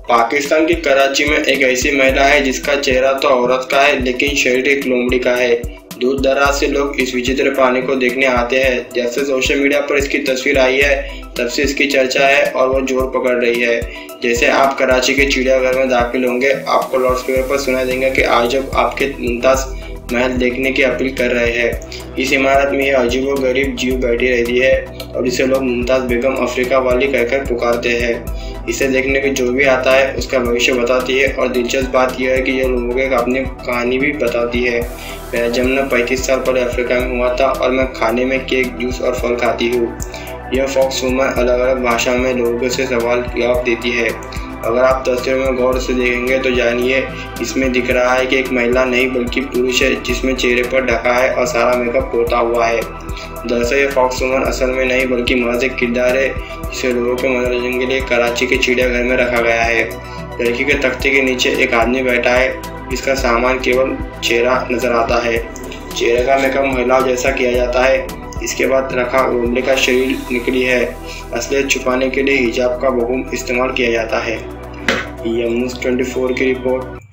पाकिस्तान की कराची में एक ऐसी महिला है जिसका चेहरा तो औरत का है लेकिन शरीर एक लोमड़ी का है। दूर दराज से लोग इस विचित्र प्राणी को देखने आते हैं। जब से सोशल मीडिया पर इसकी तस्वीर आई है तब से इसकी चर्चा है और वो जोर पकड़ रही है। जैसे आप कराची के चिड़ियाघर में दाखिल होंगे, आपको लाउडस्पीकर पर सुनाई देंगे कि आज अब आपके मुमताज़ महल देखने की अपील कर रहे हैं। इस इमारत में यह अजीबोगरीब जीव बैठी रहती है और इसे लोग मुमताज़ बेगम अफ्रीका वाली कहकर पुकारते हैं। इसे देखने के जो भी आता है उसका भविष्य बताती है और दिलचस्प बात यह है कि यह लोगों को अपनी कहानी भी बताती है। मेरा जन्म 35 साल पहले अफ्रीका में हुआ था और मैं खाने में केक, जूस और फल खाती हूँ। यह फॉक्स वुमन अलग अलग भाषा में लोगों से सवाल जवाब देती है। अगर आप तस्वीर में गौर से देखेंगे तो जानिए इसमें दिख रहा है कि एक महिला नहीं बल्कि पुरुष है जिसमें चेहरे पर ढका है और सारा मेकअप पोता हुआ है। दरअसल ये फॉक्स वुमन असल में नहीं बल्कि महज एक किरदार है जिसे लोगों के मनोरंजन के लिए कराची के चिड़ियाघर में रखा गया है। लड़की के तख्ते के नीचे एक आदमी बैठा है जिसका सामान केवल चेहरा नजर आता है। चेहरे का मेकअप महिलाओं जैसा किया जाता है। इसके बाद रखा लोमड़ी का शरीर निकली है। असलियत छुपाने के लिए हिजाब का बहुम इस्तेमाल किया जाता है। यह न्यूज़ 24 की रिपोर्ट।